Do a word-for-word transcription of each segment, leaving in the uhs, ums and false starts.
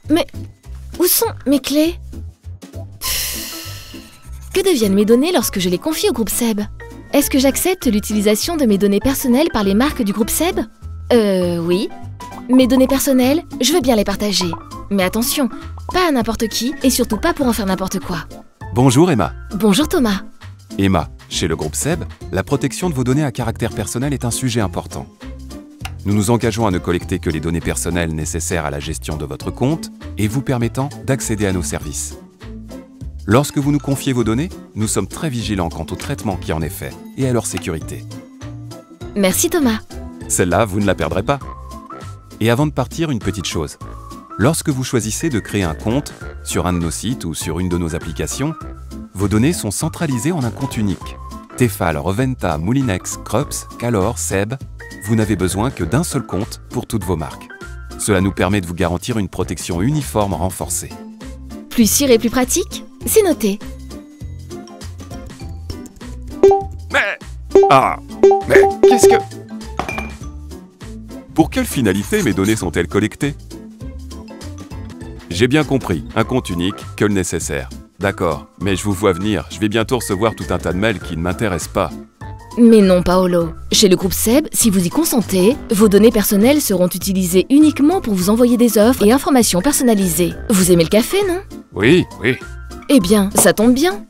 Mais où sont mes clés? Que deviennent mes données lorsque je les confie au groupe Seb? Est-ce que j'accepte l'utilisation de mes données personnelles par les marques du groupe Seb? Euh, oui. Mes données personnelles, je veux bien les partager. Mais attention, pas à n'importe qui et surtout pas pour en faire n'importe quoi. Bonjour Emma. Bonjour Thomas. Emma, chez le groupe Seb, la protection de vos données à caractère personnel est un sujet important. Nous nous engageons à ne collecter que les données personnelles nécessaires à la gestion de votre compte et vous permettant d'accéder à nos services. Lorsque vous nous confiez vos données, nous sommes très vigilants quant au traitement qui en est fait et à leur sécurité. Merci Thomas. Celle-là, vous ne la perdrez pas. Et avant de partir, une petite chose. Lorsque vous choisissez de créer un compte sur un de nos sites ou sur une de nos applications, vos données sont centralisées en un compte unique. Tefal, Reventa, Moulinex, Krups, Calor, Seb, vous n'avez besoin que d'un seul compte pour toutes vos marques. Cela nous permet de vous garantir une protection uniforme renforcée. Plus sûr et plus pratique? C'est noté. Mais... Ah... Mais qu'est-ce que... Pour quelle finalité mes données sont-elles collectées? J'ai bien compris, un compte unique, que le nécessaire. D'accord, mais je vous vois venir, je vais bientôt recevoir tout un tas de mails qui ne m'intéressent pas. Mais non, Paolo. Chez le groupe Seb, si vous y consentez, vos données personnelles seront utilisées uniquement pour vous envoyer des offres et informations personnalisées. Vous aimez le café, non? Oui, oui. Eh bien, ça tombe bien.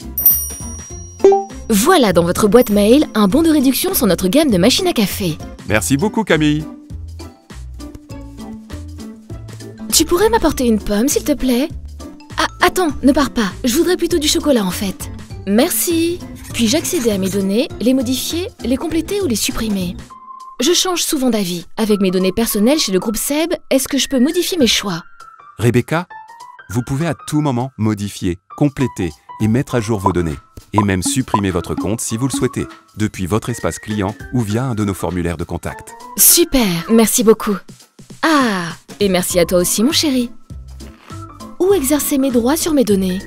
Voilà dans votre boîte mail un bon de réduction sur notre gamme de machines à café. Merci beaucoup, Camille. Tu pourrais m'apporter une pomme, s'il te plaît? Ah, attends, ne pars pas. Je voudrais plutôt du chocolat, en fait. Merci. Puis-je accéder à mes données, les modifier, les compléter ou les supprimer? Je change souvent d'avis. Avec mes données personnelles chez le groupe Seb, est-ce que je peux modifier mes choix? Rebecca, vous pouvez à tout moment modifier, compléter et mettre à jour vos données. Et même supprimer votre compte si vous le souhaitez, depuis votre espace client ou via un de nos formulaires de contact. Super, merci beaucoup. Ah, et merci à toi aussi, mon chéri. Où exercer mes droits sur mes données?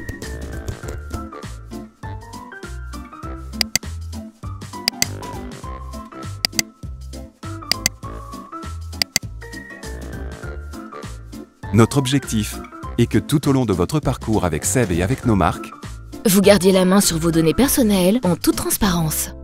Notre objectif est que tout au long de votre parcours avec Seb et avec nos marques, vous gardiez la main sur vos données personnelles en toute transparence.